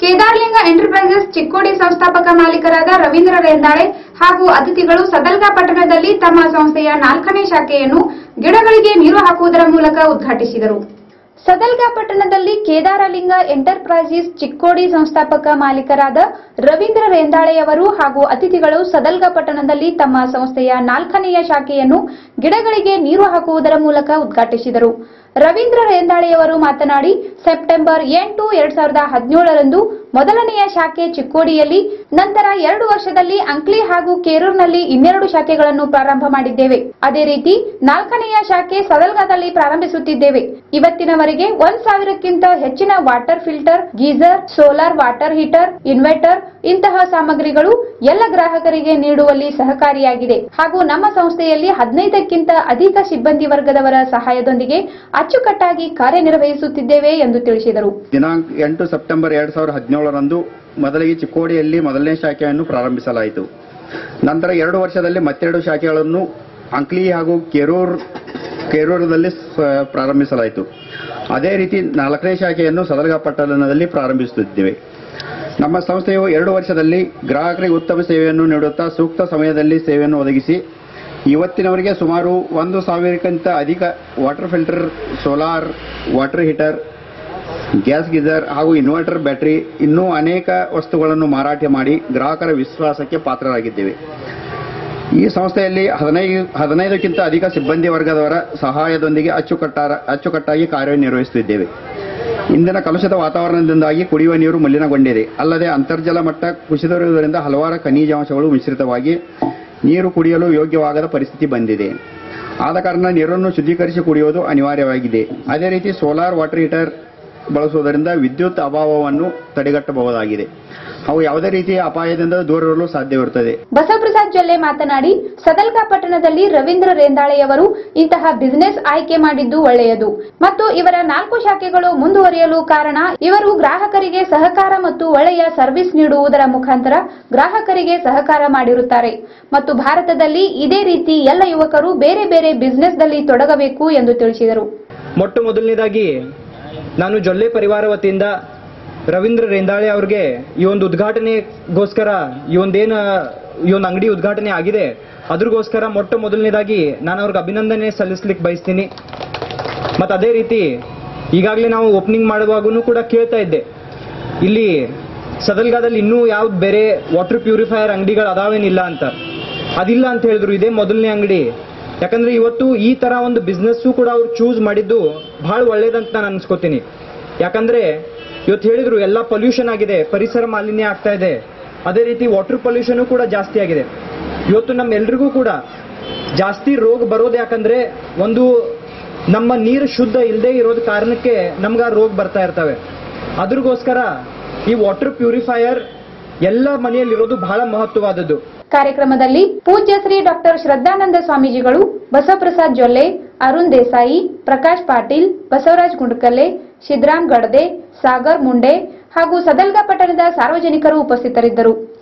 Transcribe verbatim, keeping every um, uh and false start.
Kedaralinga enterprises Chikkodi ಸಂಸ್ಥಾಪಕ ಮಾಲೀಕರಾದ ರವೀಂದ್ರ ರೇಂದಾಳೆ ಹಾಗೂ ಅತಿಥಿಗಳು ಸದಲ್ಗಾ ಪಟ್ಟಣದಲ್ಲಿ ತಮ್ಮ ಸಂಸ್ಥೆಯ ನಾಲ್ಕನೇ ಶಾಖೆಯನ್ನು ಗಿಡಗಳಿಗೆ ನೀರು ಹಾಕುವುದರ ಮೂಲಕ ಉದ್ಘಾಟಿಸಿದರು. ಸದಲ್ಗಾ ಪಟ್ಟಣದಲ್ಲಿ ಕೇದಾರಲಿಂಗ ಎಂಟರ್ಪ್ರೈಸಸ್ ಚಿಕ್ಕೋಡಿ ಸಂಸ್ಥಾಪಕ ಮಾಲೀಕರಾದ ರವೀಂದ್ರ ರೇಂದಾಳೆಯವರು ಹಾಗೂ ಅತಿಥಿಗಳು ಸದಲ್ಗಾ ಪಟ್ಟಣದಲ್ಲಿ ತಮ್ಮ ಸಂಸ್ಥೆಯ ನಾಲ್ಕನೆಯ ಶಾಖೆಯನ್ನು ಗಿಡಗಳಿಗೆ ನೀರು ಹಾಕುವುದರ ಮೂಲಕ ಉದ್ಘಾಟಿಸಿದರು. ರವೀಂದ್ರ ರೇಂದಾಳೆಯವರು ಮಾತನಾಡಿ, ಸೆಪ್ಟೆಂಬರ್ ಎಂಟು ಎರಡ್ ಸಾವಿರದ ಹದಿನೇಳರಂದು ಮೊದಲನೆಯ ಶಾಖೆ ಚಿಕ್ಕೋಡಿಯಲ್ಲಿ, ನಂತರ ಎರಡು ವರ್ಷದಲ್ಲಿ ಅಂಕ್ಲಿ ಹಾಗೂ ಕೇರೂರ್ನಲ್ಲಿ ಇನ್ನೆರಡು ಶಾಖೆಗಳನ್ನು ಪ್ರಾರಂಭ ಮಾಡಿದ್ದೇವೆ. ಅದೇ ರೀತಿ ನಾಲ್ಕನೆಯ ಶಾಖೆ ಸದಲ್ಗಾದಲ್ಲಿ ಪ್ರಾರಂಭಿಸುತ್ತಿದ್ದೇವೆ. ಇವತ್ತಿನವರೆಗೆ ಒಂದ್ ಸಾವಿರಕ್ಕಿಂತ ಹೆಚ್ಚಿನ water filter, geyser, solar water heater, inverter ಇಂತಹ ಸಾಮಗ್ರಿಗಳು ಎಲ್ಲ ಗ್ರಾಹಕರಿಗೆ ನೀಡುವಲ್ಲಿ ಸಹಕಾರಿಯಾಗಿದೆ ಹಾಗೂ ನಮ್ಮ ಸಂಸ್ಥೆಯಲ್ಲಿ ಹದಿನೈದಕ್ಕಿಂತ ಅಧಿಕ ಸಿಬ್ಬಂದಿ ವರ್ಗದವರ ಸಹಾಯದೊಂದಿಗೆ ಅಚ್ಚುಕಟ್ಟಾಗಿ ಕಾರ್ಯನಿರ್ವಹಿಸುತ್ತಿದ್ದೇವೆ ಎಂದು ತಿಳಿಸಿದರು. ದಿನಾಂಕ ಎಂಟು ಸೆಪ್ಟೆಂಬರ್ ಎರಡ್ ಸಾವಿರದ ಹದಿನೇಳರಂದು ಮೊದಲಿಗೆ ಚಿಕ್ಕೋಡಿಯಲ್ಲಿ ಮೊದಲನೇ ಶಾಖೆಯನ್ನು ಪ್ರಾರಂಭಿಸಲಾಯಿತು. ನಂತರ ಎರಡು ವರ್ಷದಲ್ಲಿ ಮತ್ತೆರಡು ಶಾಖೆಗಳನ್ನು ಅಂಕ್ಲಿ ಹಾಗೂ ಕೇರೂರ್ ಕೇರೂರದಲ್ಲಿ ಪ್ರಾರಂಭಿಸಲಾಯಿತು. ಅದೇ ರೀತಿ ನಾಲ್ಕನೇ ಶಾಖೆಯನ್ನು ಸದಲ್ಗಾ ಪಟ್ಟಣದಲ್ಲಿ ಪ್ರಾರಂಭಿಸುತ್ತಿದ್ದೇವೆ. ನಮ್ಮ ಸಂಸ್ಥೆಯು ಎರಡು ವರ್ಷದಲ್ಲಿ ಗ್ರಾಹಕರಿಗೆ ಉತ್ತಮ ಸೇವೆಯನ್ನು ನೀಡುತ್ತಾ ಸೂಕ್ತ ಸಮಯದಲ್ಲಿ ಸೇವೆಯನ್ನು ಒದಗಿಸಿ ಇವತ್ತಿನವರೆಗೆ ಸುಮಾರು ಒಂದು ಸಾವಿರಕ್ಕಿಂತ ಅಧಿಕ water filter, solar water heater, gas geyser ಹಾಗೂ ಇನ್ವರ್ಟರ್, ಬ್ಯಾಟರಿ ಇನ್ನೂ ಅನೇಕ ವಸ್ತುಗಳನ್ನು ಮಾರಾಟ ಮಾಡಿ ಗ್ರಾಹಕರ ವಿಶ್ವಾಸಕ್ಕೆ ಪಾತ್ರರಾಗಿದ್ದೇವೆ. ಈ ಸಂಸ್ಥೆಯಲ್ಲಿ ಹದಿನೈದು ಹದಿನೈದಕ್ಕಿಂತ ಅಧಿಕ ಸಿಬ್ಬಂದಿ ವರ್ಗದವರ ಸಹಾಯದೊಂದಿಗೆ ಅಚ್ಚುಕಟ್ಟಾರ ಅಚ್ಚುಕಟ್ಟಾಗಿ ಕಾರ್ಯನಿರ್ವಹಿಸುತ್ತಿದ್ದೇವೆ. ಇಂದಿನ ಕಲುಷಿತ ವಾತಾವರಣದಿಂದಾಗಿ ಕುಡಿಯುವ ನೀರು ಮಲಿನಗೊಂಡಿದೆ. ಅಲ್ಲದೆ ಅಂತರ್ಜಲ ಮಟ್ಟ ಕುಸಿದಿರುವುದರಿಂದ ಹಲವಾರು ಖನಿಜಾಂಶಗಳು ಮಿಶ್ರಿತವಾಗಿ ನೀರು ಕುಡಿಯಲು ಯೋಗ್ಯವಾಗದ ಪರಿಸ್ಥಿತಿ ಬಂದಿದೆ. ಆದ ಕಾರಣ ನೀರನ್ನು ಶುದ್ಧೀಕರಿಸಿ ಕುಡಿಯುವುದು ಅನಿವಾರ್ಯವಾಗಿದೆ. ಅದೇ ರೀತಿ ಸೋಲಾರ್ ವಾಟರ್ ಹೀಟರ್ ಬಳಸುವುದರಿಂದ ವಿದ್ಯುತ್ ಅಭಾವವನ್ನು ತಡೆಗಟ್ಟಬಹುದಾಗಿದೆ ಹಾಗೂ ಯಾವುದೇ ರೀತಿಯ ಅಪಾಯದಿಂದ ದೂರವಿರಲು ಸಾಧ್ಯವಿರುತ್ತದೆ. ಬಸವಪ್ರಸಾದ್ ಜೊಲ್ಲೆ ಮಾತನಾಡಿ, ಸದಲ್ಗಾ ಪಟ್ಟಣದಲ್ಲಿ ರವೀಂದ್ರ ರೇಂದಾಳೆಯವರು ಇಂತಹ ಬಿಸಿನೆಸ್ ಆಯ್ಕೆ ಮಾಡಿದ್ದು ಒಳ್ಳೆಯದು ಮತ್ತು ಇವರ ನಾಲ್ಕು ಶಾಖೆಗಳು ಮುಂದುವರಿಯಲು ಕಾರಣ ಇವರು ಗ್ರಾಹಕರಿಗೆ ಸಹಕಾರ ಮತ್ತು ಒಳ್ಳೆಯ ಸರ್ವಿಸ್ ನೀಡುವುದರ ಮುಖಾಂತರ ಗ್ರಾಹಕರಿಗೆ ಸಹಕಾರ ಮಾಡಿರುತ್ತಾರೆ ಮತ್ತು ಭಾರತದಲ್ಲಿ ಇದೇ ರೀತಿ ಎಲ್ಲ ಯುವಕರು ಬೇರೆ ಬೇರೆ ಬಿಸಿನೆಸ್ನಲ್ಲಿ ತೊಡಗಬೇಕು ಎಂದು ತಿಳಿಸಿದರು. ಮೊಟ್ಟ ಮೊದಲನೇದಾಗಿ ನಾನು ಜೊಲ್ಲೆ ಪರಿವಾರ ವತಿಯಿಂದ ರವೀಂದ್ರ ರೇಂದಾಳೆ ಅವರಿಗೆ ಈ ಒಂದು ಉದ್ಘಾಟನೆಗೋಸ್ಕರ ಈ ಒಂದೇನು ಈ ಒಂದು ಅಂಗಡಿ ಉದ್ಘಾಟನೆ ಆಗಿದೆ ಅದ್ರಗೋಸ್ಕರ ಮೊಟ್ಟ ಮೊದಲನೇದಾಗಿ ನಾನು ಅವ್ರಿಗೆ ಅಭಿನಂದನೆ ಸಲ್ಲಿಸ್ಲಿಕ್ಕೆ ಬಯಸ್ತೀನಿ. ಮತ್ತು ಅದೇ ರೀತಿ ಈಗಾಗಲೇ ನಾವು ಓಪನಿಂಗ್ ಮಾಡುವಾಗೂ ಕೂಡ ಕೇಳ್ತಾ ಇದ್ದೆ, ಇಲ್ಲಿ ಸದಲ್ಗಾದಲ್ಲಿ ಇನ್ನೂ ಯಾವ್ದು ಬೇರೆ ವಾಟರ್ ಪ್ಯೂರಿಫೈಯರ್ ಅಂಗಡಿಗಳು ಅದಾವೇನಿಲ್ಲ ಅಂತ. ಅದಿಲ್ಲ ಅಂತ ಹೇಳಿದ್ರು, ಇದೇ ಮೊದಲನೇ ಅಂಗಡಿ. ಯಾಕಂದ್ರೆ ಇವತ್ತು ಈ ತರ ಒಂದು ಬಿಸ್ನೆಸ್ಸು ಕೂಡ ಅವ್ರು ಚೂಸ್ ಮಾಡಿದ್ದು ಬಹಳ ಒಳ್ಳೇದಂತ ನಾನು ಅನ್ಸ್ಕೋತೀನಿ. ಯಾಕಂದ್ರೆ ಇವತ್ತು ಹೇಳಿದ್ರು ಎಲ್ಲ ಪೊಲ್ಯೂಷನ್ ಆಗಿದೆ, ಪರಿಸರ ಮಾಲಿನ್ಯ ಆಗ್ತಾ ಇದೆ, ಅದೇ ರೀತಿ ವಾಟರ್ ಪೊಲ್ಯೂಷನ್ ಕೂಡ ಜಾಸ್ತಿ ಆಗಿದೆ. ಇವತ್ತು ನಮ್ಮೆಲ್ರಿಗೂ ಕೂಡ ಜಾಸ್ತಿ ರೋಗ ಬರೋದು ಯಾಕಂದ್ರೆ ಒಂದು ನಮ್ಮ ನೀರು ಶುದ್ಧ ಇಲ್ಲದೆ ಇರೋದ್ ಕಾರಣಕ್ಕೆ ನಮ್ಗೆ ರೋಗ ಬರ್ತಾ ಇರ್ತವೆ. ಅದ್ರಗೋಸ್ಕರ ಈ ವಾಟರ್ ಪ್ಯೂರಿಫೈಯರ್ ಎಲ್ಲ ಮನೆಯಲ್ಲಿರೋದು ಬಹಳ ಮಹತ್ವವಾದದ್ದು. ಕಾರ್ಯಕ್ರಮದಲ್ಲಿ ಪೂಜ್ಯ ಶ್ರೀ ಡಾಕ್ಟರ್ ಶ್ರದ್ಧಾನಂದ ಸ್ವಾಮೀಜಿಗಳು, ಬಸವಪ್ರಸಾದ್ ಜೊಲ್ಲೆ, ಅರುಣ್ ದೇಸಾಯಿ, ಪ್ರಕಾಶ್ ಪಾಟೀಲ್, ಬಸವರಾಜ್ ಗುಂಡ್ಕಲ್ಲೆ, ಸಿದ್ದರಾಮ್ ಗಡದೆ, ಸಾಗರ್ ಮುಂಡೆ ಹಾಗೂ ಸದಲ್ಗಾ ಪಟ್ಟಣದ ಸಾರ್ವಜನಿಕರು ಉಪಸ್ಥಿತರಿದ್ದರು.